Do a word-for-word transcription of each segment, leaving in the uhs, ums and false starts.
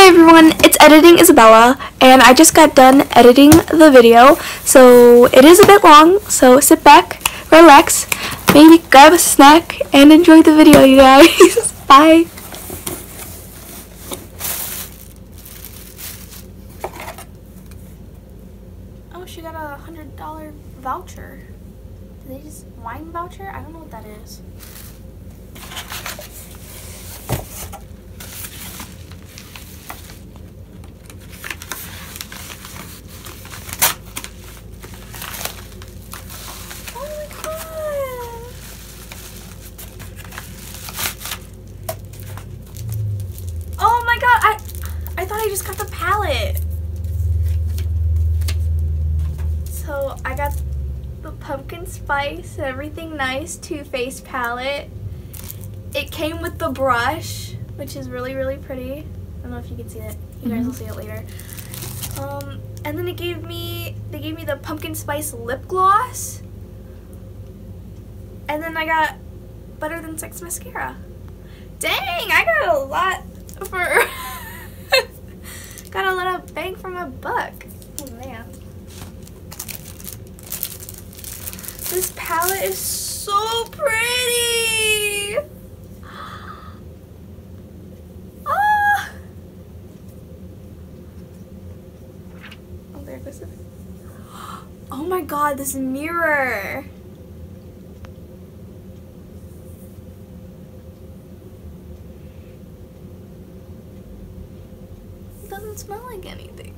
Hi everyone, it's Editing Isabella, and I just got done editing the video, so it is a bit long, so sit back, relax, maybe grab a snack, and enjoy the video, you guys. Bye! Oh, she got a one hundred dollar voucher. Did they just wine voucher? I don't know what that is. I just got the palette. So I got the pumpkin spice and everything nice Too Faced palette. It came with the brush, which is really really pretty. I don't know if you can see it. You guys will see it later. Um, and then it gave me they gave me the pumpkin spice lip gloss. And then I got Better Than Sex mascara. Dang, I got a lot for got a lot of bang for my buck. Oh man. This palette is so pretty. Ah. Oh, there goes it. Oh my god, this mirror. Doesn't smell like anything.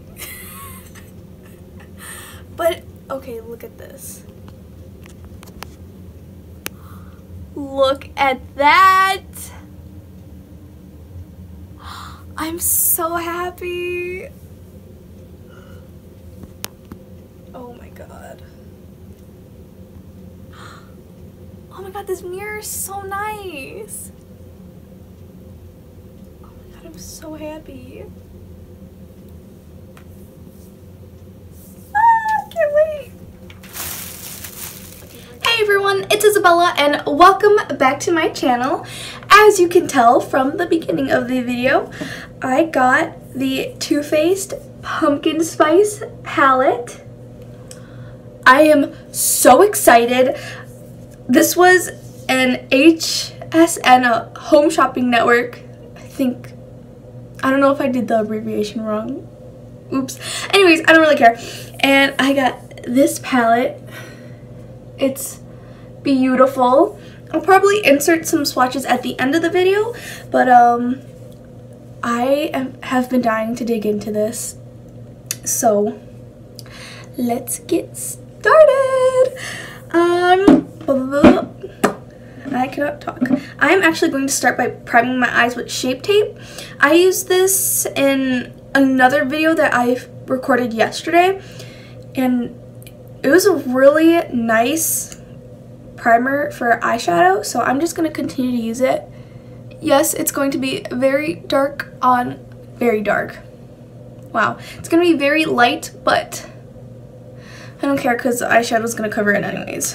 But okay, look at this. Look at that. I'm so happy. Oh my god. Oh my god, this mirror is so nice. Oh my god, I'm so happy. Hey everyone, it's Isabella and welcome back to my channel. As you can tell from the beginning of the video, I got the Too Faced Pumpkin Spice palette. I am so excited. This was an H S N, a Home Shopping Network. I think, I don't know if I did the abbreviation wrong. Oops. Anyways, I don't really care. And I got this palette. It's beautiful. I'll probably insert some swatches at the end of the video, but um, I am, have been dying to dig into this. So let's get started. Um, blah, blah, blah. I cannot talk. I'm actually going to start by priming my eyes with Shape Tape. I used this in another video that I recorded yesterday, and it was a really nice primer for eyeshadow, so I'm just going to continue to use it. Yes, it's going to be very dark on very dark. Wow, it's going to be very light, but I don't care because the eyeshadow is going to cover it anyways.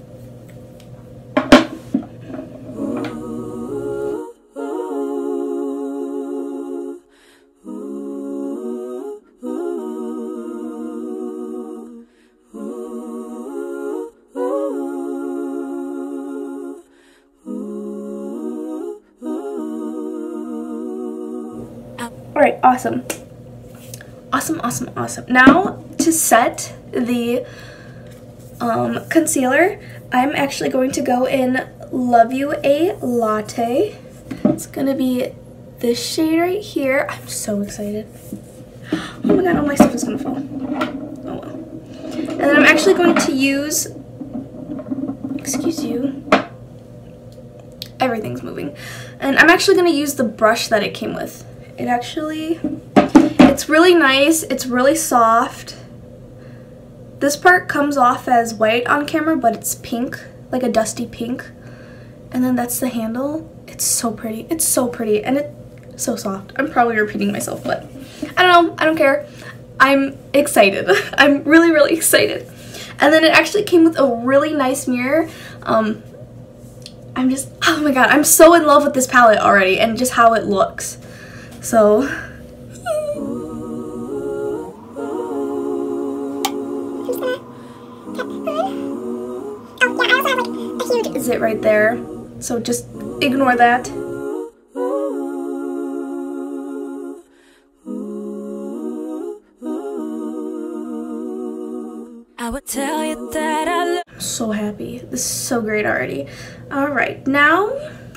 Alright, awesome. Awesome, awesome, awesome. Now, to set the um, concealer, I'm actually going to go in Love You A Latte. It's going to be this shade right here. I'm so excited. Oh my god, all my stuff is going to fall. Oh well. And then I'm actually going to use, excuse you, everything's moving. And I'm actually going to use the brush that it came with. It actually, it's really nice, it's really soft. This part comes off as white on camera, but it's pink, like a dusty pink. And then that's the handle. It's so pretty, it's so pretty, and it's so soft. I'm probably repeating myself, but I don't know, I don't care. I'm excited. I'm really, really excited. And then it actually came with a really nice mirror. Um, I'm just, oh my god, I'm so in love with this palette already and just how it looks. So, pink is it right there. So just ignore that. I would tell you that I love. I'm so happy. This is so great already. Alright, now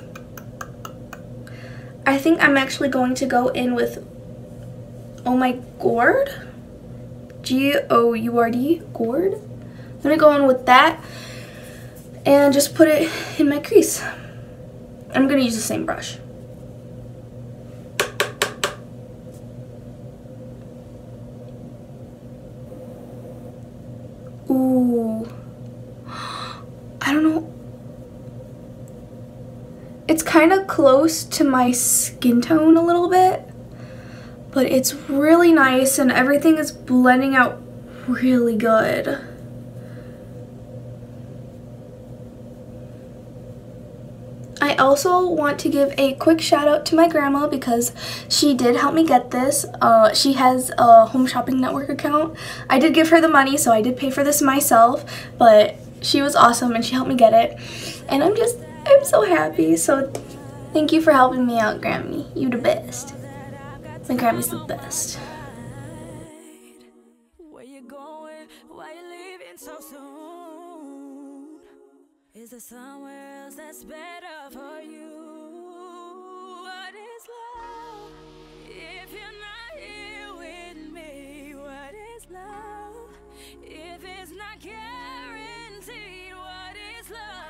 I think I'm actually going to go in with Oh My Gourd. G O U R D, Gourd. I'm gonna go in with that and just put it in my crease. I'm gonna use the same brush. Ooh. I don't know. It's kind of close to my skin tone a little bit, but it's really nice and everything is blending out really good. I also want to give a quick shout out to my grandma because she did help me get this. Uh, she has a Home Shopping Network account. I did give her the money, so I did pay for this myself, but she was awesome and she helped me get it. And I'm just, I'm so happy. So thank you for helping me out, Grammy. You the best. My Grammy's the best. Where you going? Why you leaving so soon? Is there somewhere else that's better for you? What is love if you're not here with me? What is love if it's not guaranteed? What is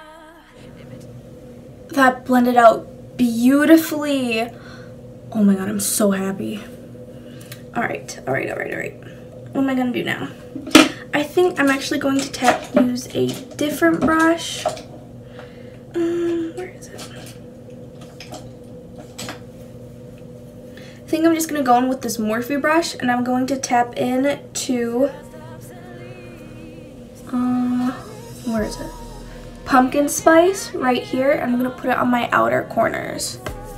love? That blended out beautifully. Oh my god, I'm so happy. Alright, alright, alright, alright. What am I gonna do now? I think I'm actually going to tap use a different brush. Um, where is it? I think I'm just gonna go in with this Morphe brush and I'm going to tap in to uh, where is it? Pumpkin spice right here. And I'm gonna put it on my outer corners.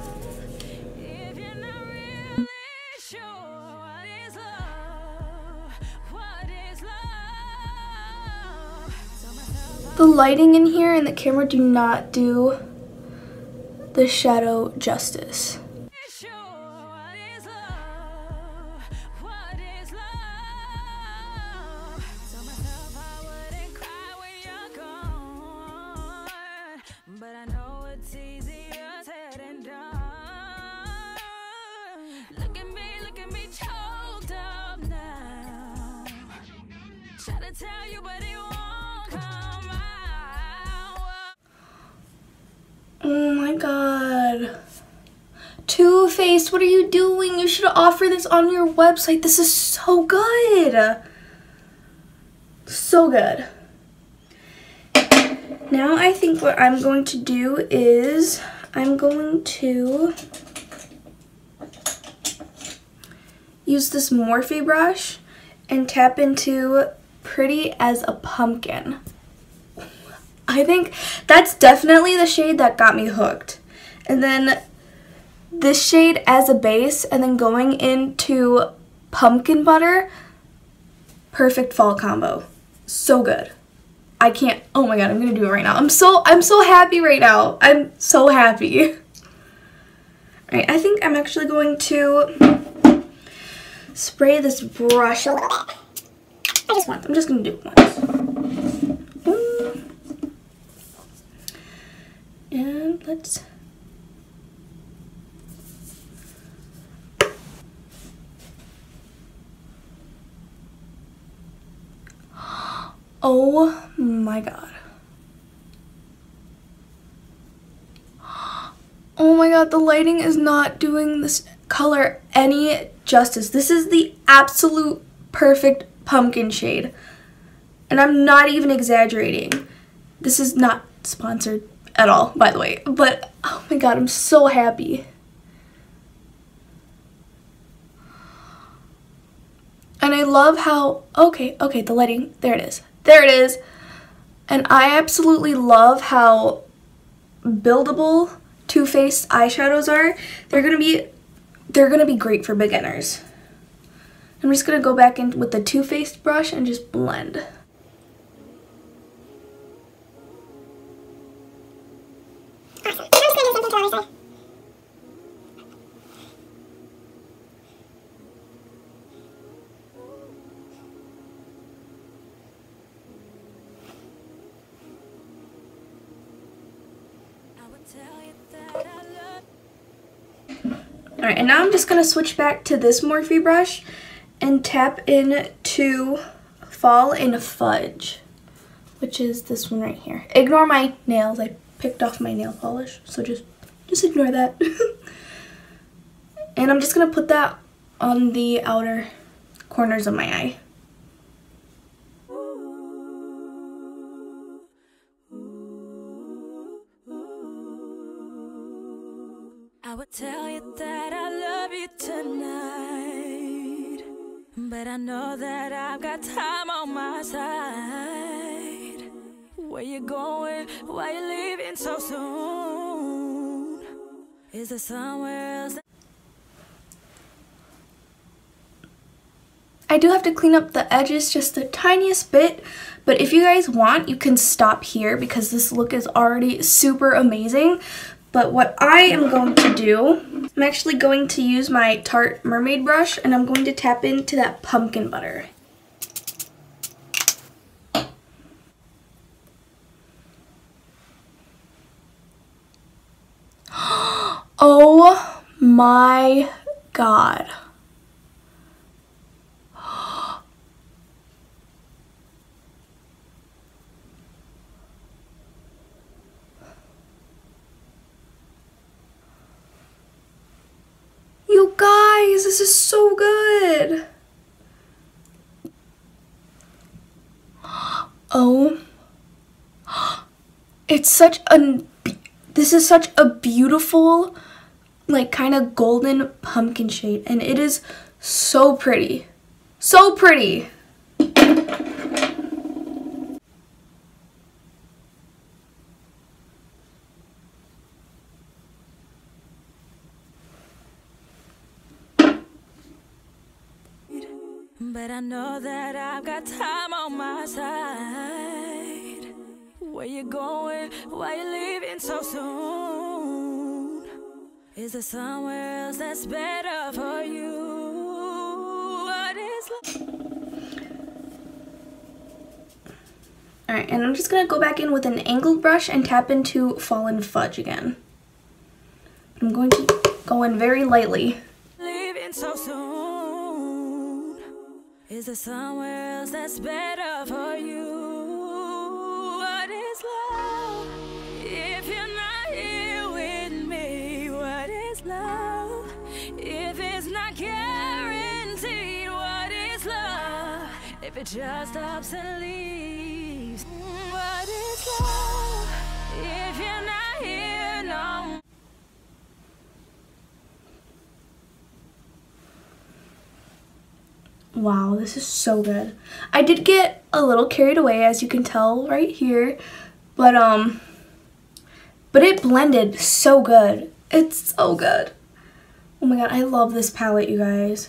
The lighting in here and the camera do not do the shadow justice. Oh my god. Too Faced, what are you doing? You should offer this on your website. This is so good. So good. Now I think what I'm going to do is I'm going to use this Morphe brush and tap into Pretty as a Pumpkin. I think that's definitely the shade that got me hooked. And then this shade as a base and then going into Pumpkin Butter, perfect fall combo. So good. I can't, oh my god, I'm gonna do it right now. I'm so, I'm so happy right now. I'm so happy. Alright, I think I'm actually going to spray this brush a little bit. I just want, I'm just gonna do it once. Boom. And let's oh my god. Oh my god, the lighting is not doing this color any justice. This is the absolute perfect pumpkin shade. And I'm not even exaggerating. This is not sponsored at all, by the way. But, oh my god, I'm so happy. And I love how, okay, okay, the lighting, there it is. There it is. And I absolutely love how buildable Too Faced eyeshadows are. They're gonna be, they're gonna be great for beginners. I'm just gonna go back in with the Too Faced brush and just blend. Alright, and now I'm just going to switch back to this Morphe brush and tap into Fall in Fudge, which is this one right here. Ignore my nails. I picked off my nail polish, so just, just ignore that. And I'm just going to put that on the outer corners of my eye. I would tell you that I love you tonight, but I know that I've got time on my side. Where you going? Why you leaving so soon? Is there somewhere else? I do have to clean up the edges just the tiniest bit, but if you guys want, you can stop here because this look is already super amazing. But what I am going to do, I'm actually going to use my Tarte Mermaid brush and I'm going to tap into that pumpkin butter. Oh my god. You guys, this is so good. Oh, it's such a, this is such a beautiful, like kind of golden pumpkin shade, and it is so pretty, so pretty. But I know that I've got time on my side. Where you going? Why you leaving so soon? Is there somewhere else that's better for you? What is Alright, and I'm just going to go back in with an angled brush and tap into Fall in Fudge again. I'm going to go in very lightly. leaving so soon? Is there somewhere else that's better for you? What is love? If you're not here with me, what is love? If it's not guaranteed, what is love? If it just stops and leaves, what is love? If you're not here no more. Wow, this is so good. I did get a little carried away, as you can tell right here, but um, but it blended so good. It's so good. Oh my god, I love this palette, you guys.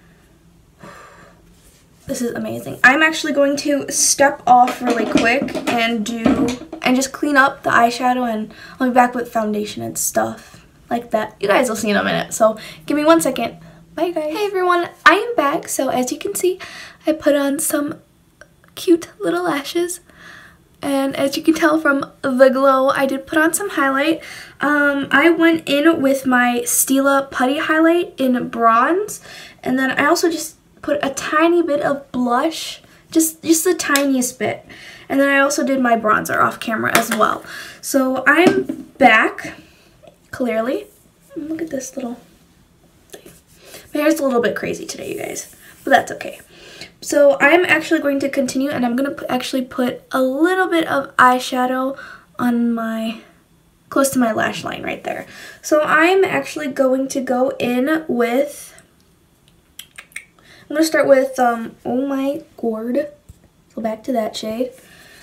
This is amazing. I'm actually going to step off really quick and do, and just clean up the eyeshadow, and I'll be back with foundation and stuff like that. You guys will see in a minute, so give me one second. Bye guys. Hey everyone, I am back. So as you can see, I put on some cute little lashes. And as you can tell from the glow, I did put on some highlight. Um, I went in with my Stila Putty highlight in bronze. And then I also just put a tiny bit of blush. Just, just the tiniest bit. And then I also did my bronzer off camera as well. So I'm back, clearly. Look at this little... My hair's a little bit crazy today, you guys, but that's okay. So I'm actually going to continue, and I'm going to actually put a little bit of eyeshadow on my, close to my lash line right there. So I'm actually going to go in with, I'm going to start with, um, Oh My Gourd. Go back to that shade.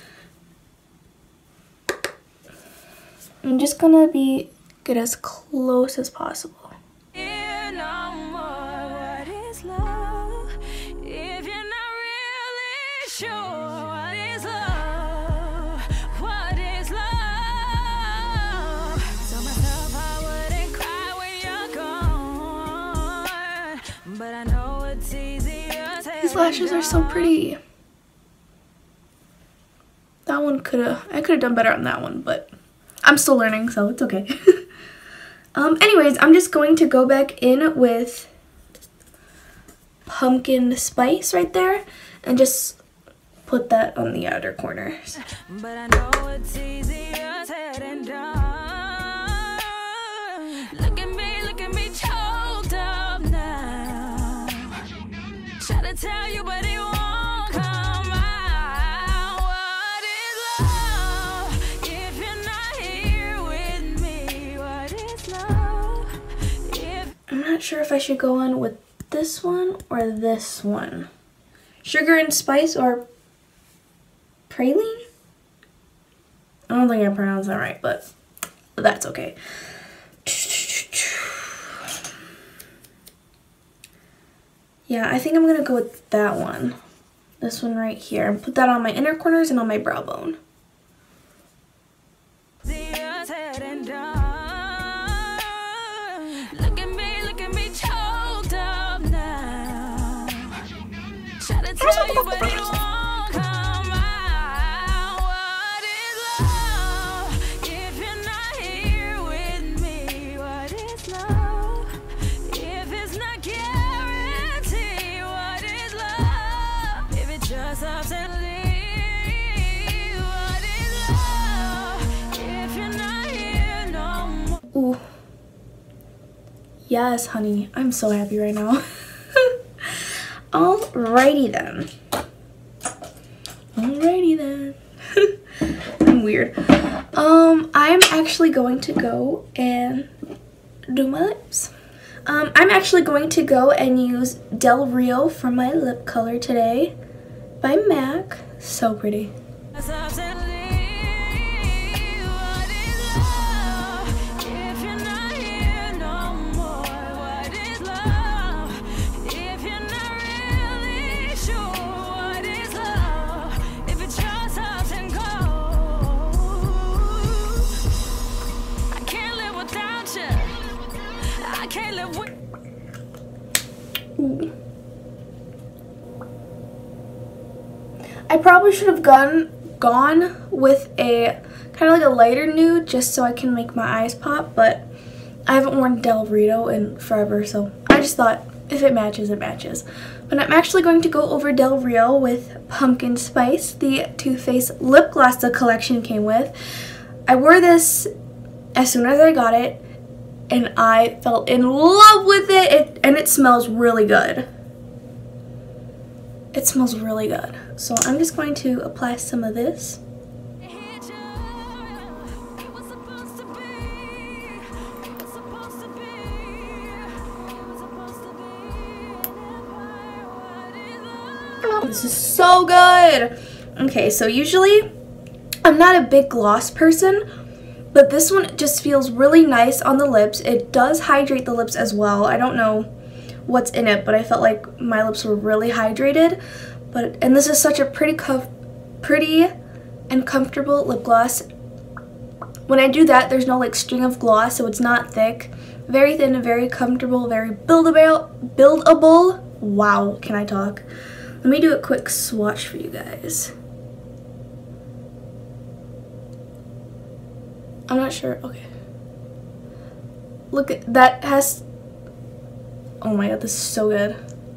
I'm just going to be, get as close as possible. Sure, what is love? What is love? Tell myself I wouldn't cry when you're gone, but I know it's easier. These lashes are so pretty. That one could have, I could have done better on that one, but I'm still learning, so it's okay. um, anyways, I'm just going to go back in with pumpkin spice right there and just put that on the outer corners. But I know it's easier said than done. Look at me, look at me choked up now. Try to tell you, but it won't come out. What is love if you're not here with me? What is love if... I'm not sure if I should go on with this one or this one. Sugar and spice or praline? I don't think I pronounced that right, but that's okay. Yeah, I think I'm gonna go with that one. This one right here. And put that on my inner corners and on my brow bone. Ooh. Yes, honey. I'm so happy right now. Alrighty then. Alrighty then. I'm weird. Um, I'm actually going to go and do my lips. Um, I'm actually going to go and use Del Rio for my lip color today by MAC. So pretty. Ooh. I probably should have gone gone with a kind of like a lighter nude just so I can make my eyes pop, but I haven't worn Del Rio in forever, so I just thought if it matches, it matches. But I'm actually going to go over Del Rio with Pumpkin Spice, the Too Faced lip gloss the collection came with. I wore this as soon as I got it, and I fell in love with it, it and it smells really good. It smells really good. So I'm just going to apply some of this. This is so good. Okay, so usually I'm not a big gloss person, but this one just feels really nice on the lips. It does hydrate the lips as well. I don't know what's in it, but I felt like my lips were really hydrated. But and this is such a pretty pretty and comfortable lip gloss. When I do that, there's no like string of gloss, so it's not thick. Very thin and very comfortable, very buildable. Buildable. Wow, can I talk? Let me do a quick swatch for you guys. I'm not sure. Okay. Look at that has. Oh my god, this is so good.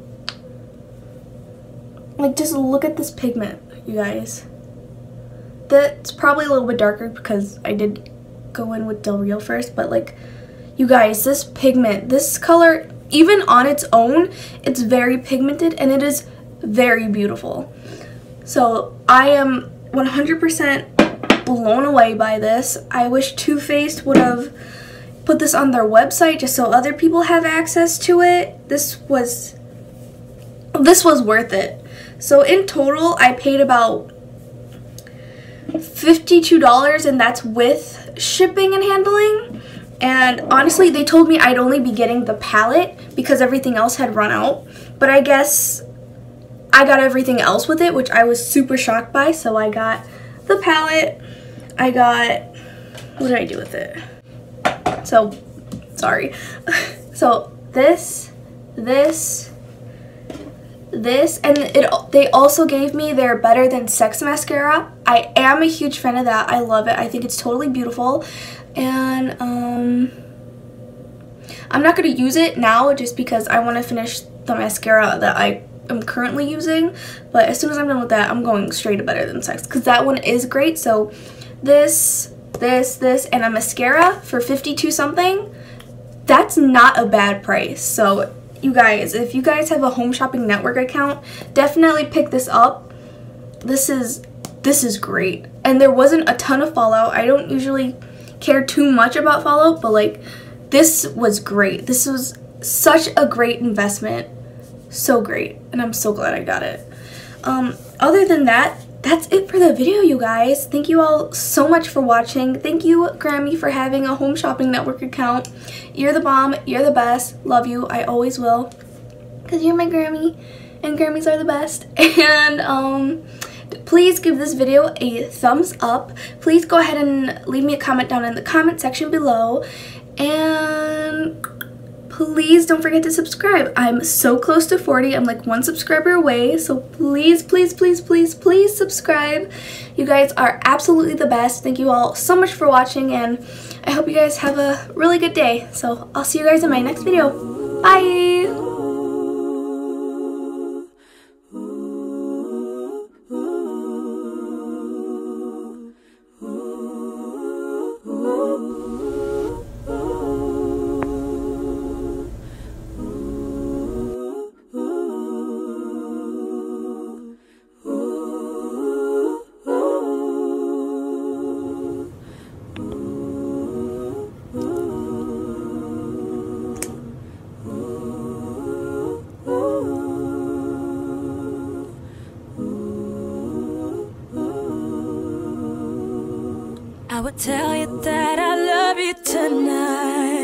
Like, just look at this pigment, you guys. That's probably a little bit darker because I did go in with Del Rio first, but like, you guys, this pigment, this color, even on its own, it's very pigmented and it is very beautiful. So I am one hundred percent blown away by this. I wish Too Faced would have put this on their website just so other people have access to it. This was this was worth it. So in total, I paid about fifty-two dollars, and that's with shipping and handling. And honestly, they told me I'd only be getting the palette because everything else had run out. But I guess I got everything else with it, which I was super shocked by. So I got the palette. I got, what did I do with it? So, sorry. So this, this, this, and it they also gave me their Better Than Sex mascara. I am a huge fan of that. I love it. I think it's totally beautiful, and um, I'm not going to use it now just because I want to finish the mascara that I am currently using, but as soon as I'm done with that, I'm going straight to Better Than Sex because that one is great. So this, this, this, and a mascara for fifty-two something, that's not a bad price. So you guys, if you guys have a Home Shopping Network account, definitely pick this up. This is this is great. And there wasn't a ton of fallout. I don't usually care too much about fallout, but like this was great. This was such a great investment. So great. And I'm so glad I got it. Um, other than that, that's it for the video, you guys. Thank you all so much for watching. Thank you, Grammy, for having a Home Shopping Network account. You're the bomb. You're the best. Love you. I always will. Because you're my Grammy. And Grammys are the best. And um, please give this video a thumbs up. Please go ahead and leave me a comment down in the comment section below. And please don't forget to subscribe. I'm so close to forty. I'm like one subscriber away. So please, please, please, please, please subscribe. You guys are absolutely the best. Thank you all so much for watching, and I hope you guys have a really good day. So I'll see you guys in my next video. Bye! I would tell you that I love you tonight.